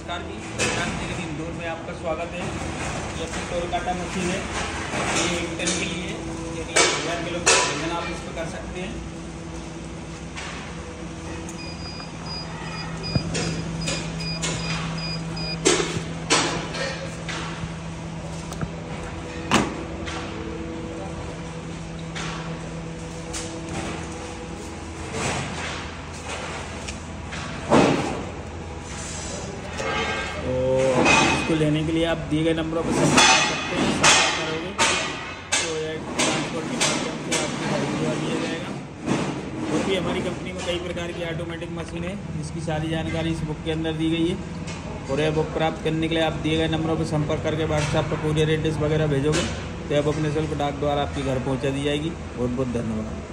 नमस्कार जी, मेरे इंदौर में आपका स्वागत है। ये अपनी कोलकाता मशीन है। ये 1 टन के लिए 1000 किलो वजन आप इस पर कर सकते हैं। इसको लेने के लिए आप दिए गए नंबरों पर संपर्क कर सकते हैं। संपर्क करोगे तो यह ट्रांसपोर्ट के माध्यम से आपको गाड़ी दिया जाएगा। और भी हमारी कंपनी में कई प्रकार की ऑटोमेटिक मशीन है, जिसकी सारी जानकारी इस बुक के अंदर दी गई है। और यह बुक प्राप्त करने के लिए आप दिए गए नंबरों पर संपर्क करके व्हाट्सएप पर कूरियर एड्रेस वगैरह भेजोगे तो यह बुक निःशुल्क डाक द्वारा आपके घर पहुँचा दी जाएगी। बहुत बहुत धन्यवाद।